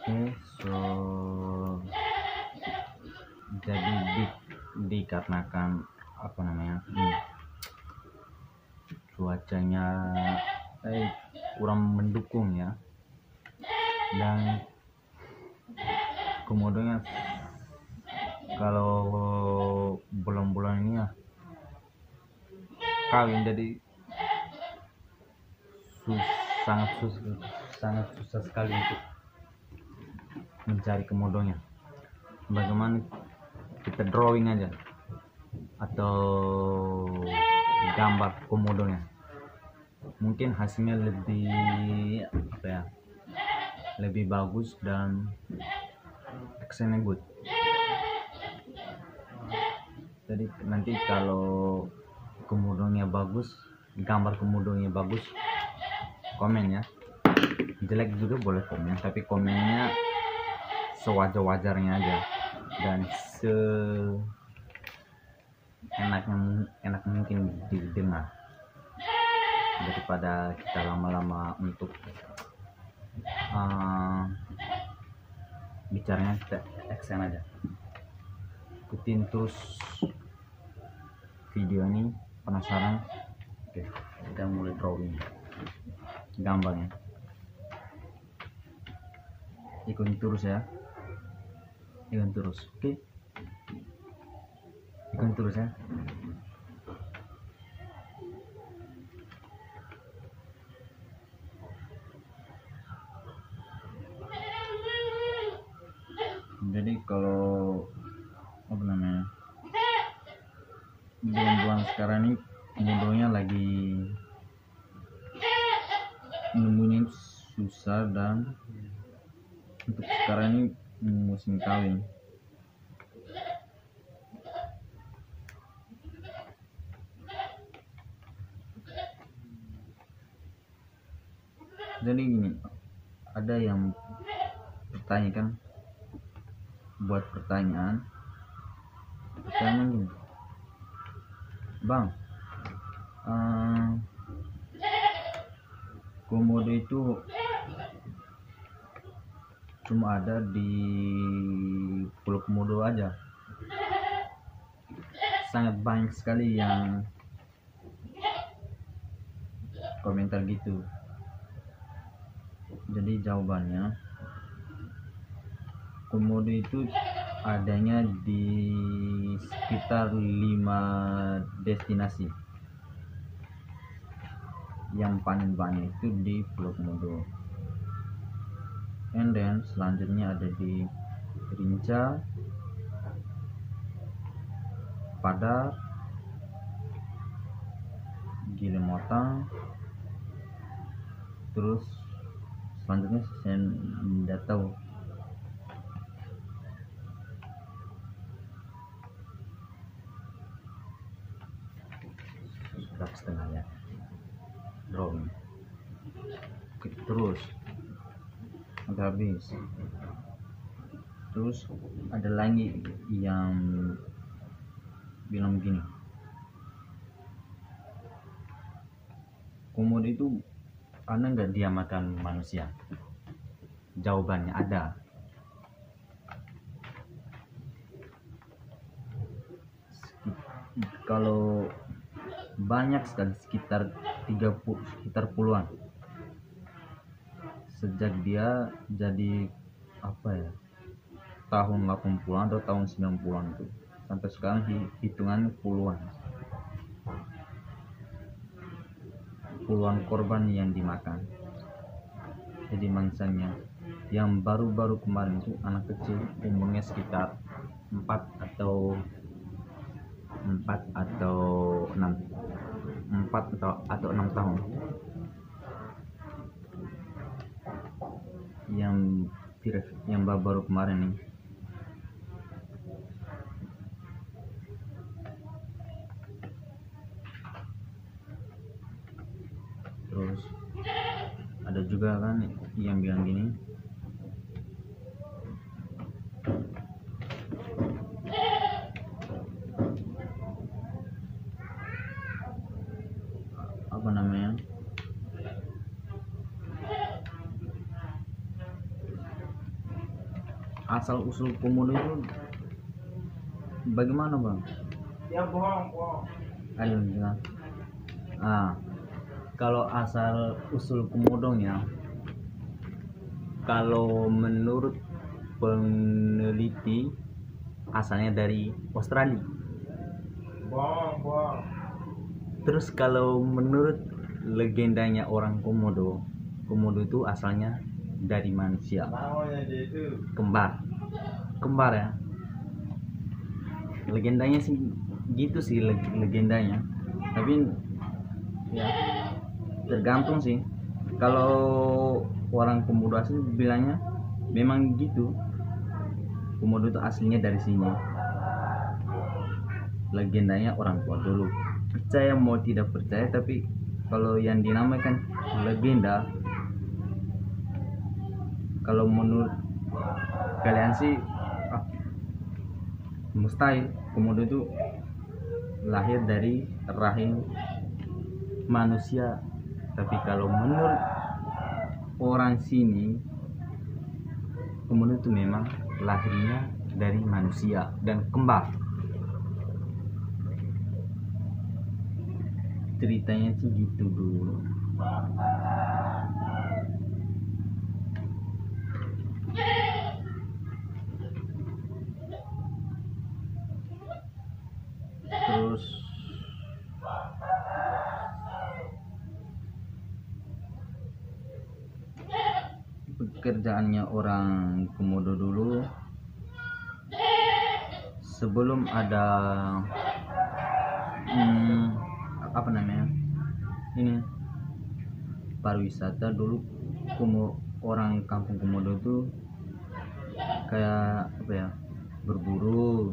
Oke, so jadi dikarenakan apa namanya cuacanya kurang mendukung ya, dan kemudian kalau bulan-bulan ini ya kawin, jadi sangat susah sekali untuk mencari komodonya. Bagaimana kita drawing aja atau gambar komodonya, mungkin hasilnya lebih bagus dan actionnya good. Jadi nanti kalau komodonya bagus, gambar komodonya bagus, komen ya. Jelek juga boleh komen, tapi komennya sewajar-wajarnya aja dan enak mungkin didengar, daripada kita lama-lama untuk bicaranya. Kita action aja, ikutin terus video ini. Penasaran? Oke, kita mulai drawing gambarnya. Ikutin terus ya, ikutin terus. Oke, ikutin terus ya. Jadi kalau apa namanya, bulan-bulan sekarang ini komodonya lagi nemunya susah, dan untuk sekarang ini musim kawin. Jadi gini, ada yang bertanya kan, buat pertanyaan gini, Bang, komodo itu cuma ada di Pulau Komodo aja? Sangat banyak sekali yang komentar gitu. Jadi jawabannya, komodo itu adanya di sekitar 5 destinasi. Yang paling banyak itu di Pulau Komodo, and then selanjutnya ada di Rinca, Padar, Gilimotang, terus selanjutnya saya tidak tahu. Sudah setengah ya drawing. Oke, terus sampai habis. Terus ada lagi yang bilang begini, komodo itu ada nggak dia makan manusia? Jawabannya ada. Kalau banyak sekali, sekitar puluhan, sejak dia jadi tahun 80-an atau tahun 90-an itu sampai sekarang hitungan puluhan korban yang dimakan. Jadi mangsanya yang baru-baru kemarin itu anak kecil, umurnya sekitar 4 atau 6 tahun, yang baru kemarin nih. Terus ada juga kan yang bilang gini, apa namanya, asal usul komodo itu bagaimana bang? Ya bohong. Ayo bilang. Kalau asal usul komodonya, kalau menurut peneliti asalnya dari Australia. Bohong. Terus kalau menurut legendanya orang Komodo itu asalnya dari manusia. Namanya dia itu Kembar ya. Legendanya sih gitu sih legendanya. Tapi ya tergantung sih. Kalau orang Komodo asli bilangnya memang gitu. Komodo itu aslinya dari sini. Legendanya orang tua dulu. Percaya mau tidak percaya, tapi kalau yang dinamakan legenda, kalau menurut kalian sih mustahil komodo itu lahir dari rahim manusia. Tapi kalau menurut orang sini, komodo itu memang lahirnya dari manusia dan kembar. Ceritanya sih gitu dulu. Terus pekerjaannya orang Komodo dulu sebelum ada apa namanya ini pariwisata. Dulu orang kampung Komodo itu kayak apa ya, berburu,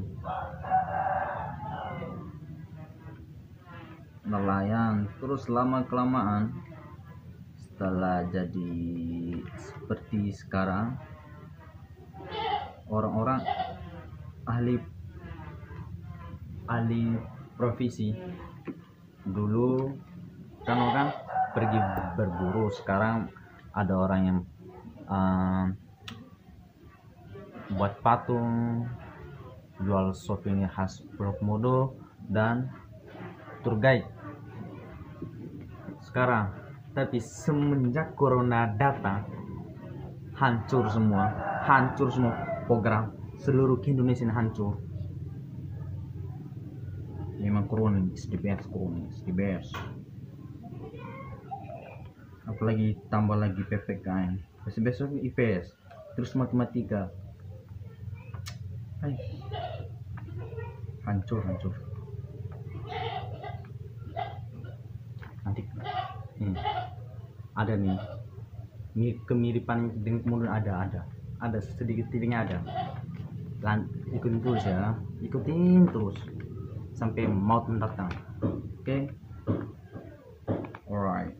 nelayan. Terus lama kelamaan setelah jadi seperti sekarang, orang-orang ahli profesi. Dulu kan orang pergi berburu, sekarang ada orang yang buat patung, jual souvenir khas Pulau Komodo, dan tour guide sekarang. Tapi semenjak corona datang, hancur semua program seluruh Indonesia hancur. Memang kronis, the best. Apalagi tambah lagi PPKN, besok IPS, terus matematika. Hancur. Nanti ada nih kemiripan dengan kemudian ada sedikit feelingnya ada. Ikutin terus sampai maut mendatang. Oke. Alright.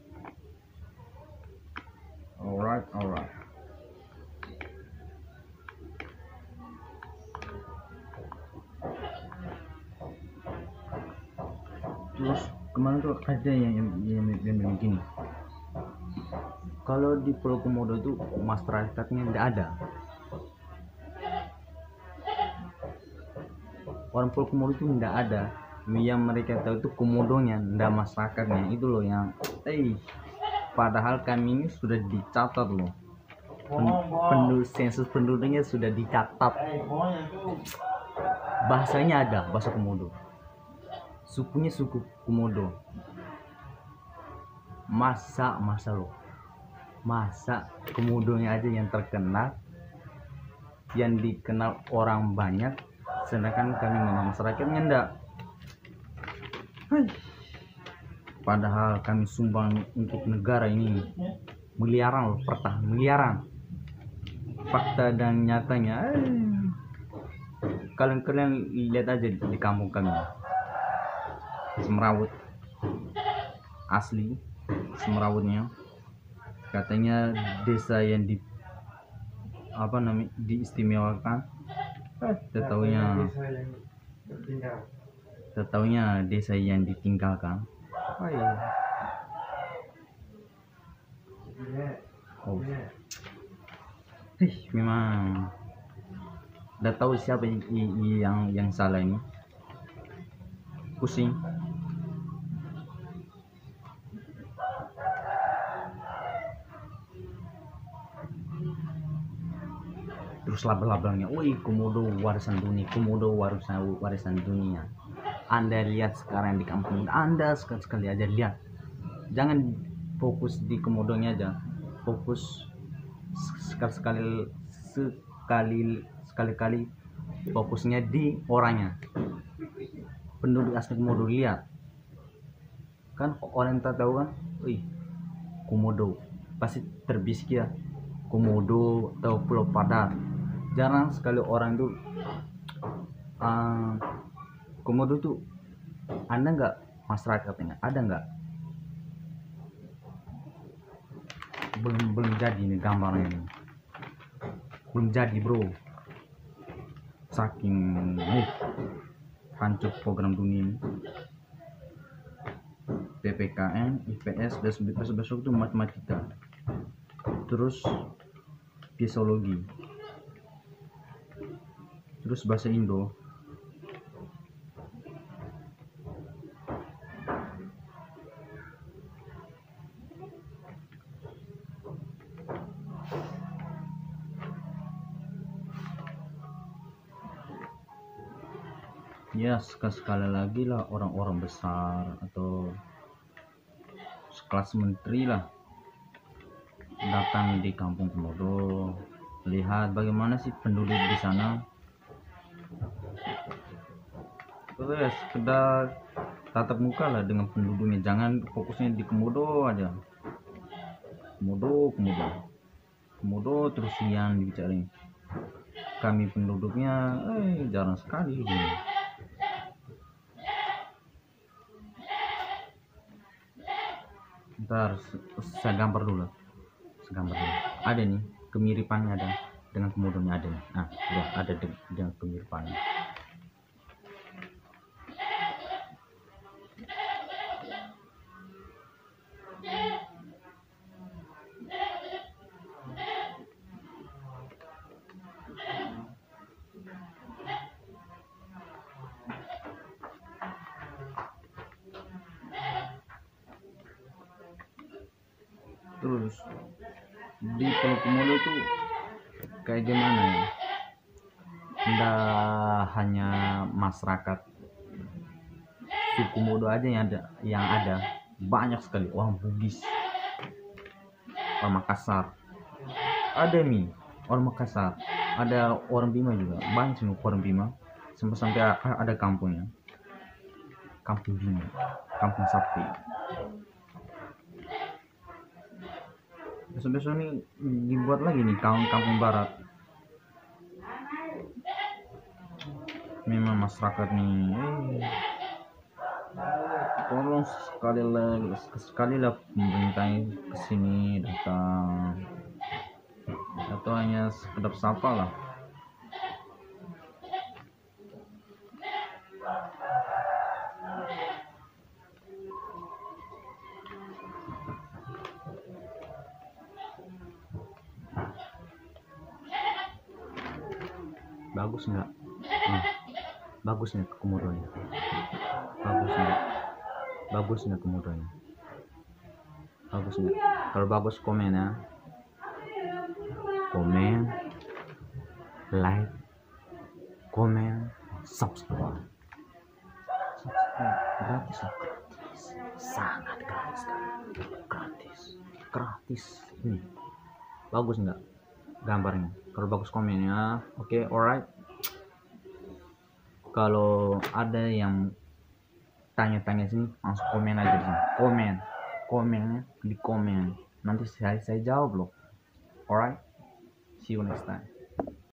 Terus kemarin tuh ada yang begini. Kalau di Pulau Komodo itu masyarakatnya tidak ada. Orang Pulau Komodo itu tidak ada. Yang mereka tahu itu komodonya, tidak masyarakatnya. Itu loh yang padahal kami ini sudah dicatat loh. Sensus penduduknya sudah dicatat. Bahasanya ada, bahasa Komodo. Sukunya suku Komodo. Masa Komodonya aja yang terkenal, yang dikenal orang banyak, sedangkan kami memang masyarakatnya enggak. Padahal kami sumbang untuk negara ini miliaran loh, miliaran. Fakta dan nyatanya, kalian lihat aja di kampung kami, Semerawut, asli Semerawutnya. Katanya desa yang diistimewakan. Tetaunya desa yang ditinggalkan. Memang Udah tahu siapa yang salah ini, pusing. Terus label-labelnya, wih komodo warisan dunia, komodo warisan dunia. Anda lihat sekarang di kampung Anda, sekali aja lihat, jangan fokus di komodonya aja, fokus sekali-kali fokusnya di orangnya. Penduduk asli komodo, lihat kan, orang tak tahu kan, wih komodo pasti terbisik ya, komodo atau pulau padat. Jarang sekali orang tuh komodo tuh, Anda nggak, masyarakatnya ada nggak? Belum jadi nih gambarnya ini, belum jadi bro, saking hancur program dunia ini. PPKN, IPS, besok itu matematika, terus fisiologi, terus bahasa Indo. Ya sekali lagi lah, orang-orang besar atau sekelas menteri lah datang di kampung komodo, lihat bagaimana sih penduduk di sana. Terus sekedar tatap muka lah dengan penduduknya, jangan fokusnya di komodo aja, komodo terus yang dibicarain. Kami penduduknya jarang sekali gini. Ntar saya gambar dulu. Ada nih kemiripannya, ada dengan komodonya, ada nih. Nah, udah ada dengan kemiripannya. Terus di Pulau Komodo tuh kayak gimana ya, nggak hanya masyarakat suku Komodo aja yang ada banyak sekali orang Bugis, orang Makassar, ada nih orang Makassar, ada orang Bima juga, banyak sih orang Bima, sampai ada kampungnya, kampung Bima, kampung sapi. Besok-besok nih dibuat lagi nih kampung barat. Memang masyarakat nih, tolong sekali lah pemerintah kesini datang, atau hanya sekedar sapa lah. Bagus nggak? Bagus nggak komodonya? Bagus nggak komodonya? Bagus nggak? Kalau bagus komen ya, komen, like, komen, subscribe. Gratis loh, sangat gratis. Ini bagus nggak gambarnya? Kalau bagus komen ya. Oke, alright. Kalau ada yang tanya-tanya sini, langsung komen aja di sini. Komennya di komen. Nanti saya jawab loh. Alright. See you next time.